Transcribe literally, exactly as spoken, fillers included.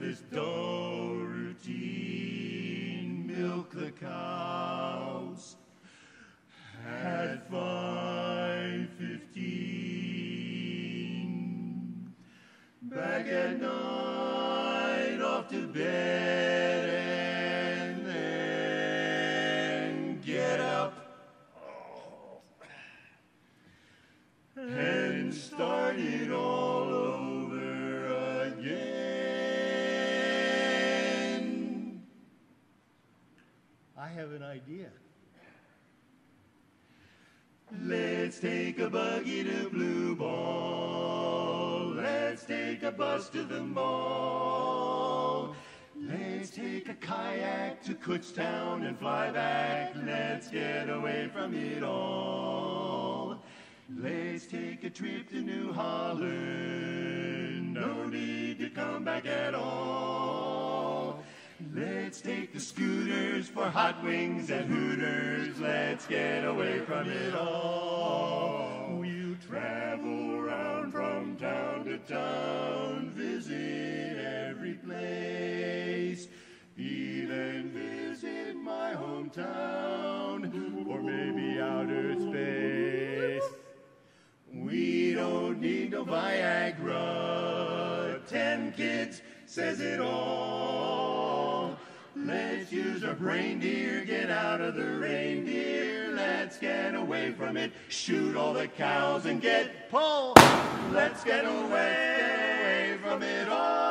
this dull routine. Milk the cows at five fifteen. Back at night, off to bed, and then get up and start it all over again. I have an idea. Let's take a buggy to Blue Ball. Let's take a bus to the mall. Let's take a kayak to Kutztown and fly back. Let's get away from it all. Let's take a trip to New Holland. No need to come back at all. Let's take the scooters for hot wings and Hooters. Let's get away from it all. We'll travel around from town to town, visit every place, even visit my hometown, or maybe outer space. We don't need no Viagra. Ten kids says it all. Let's use our brain, dear, get out of the reindeer. Let's get away from it, shoot all the cows and get pulled. Let's get away, get away from it all.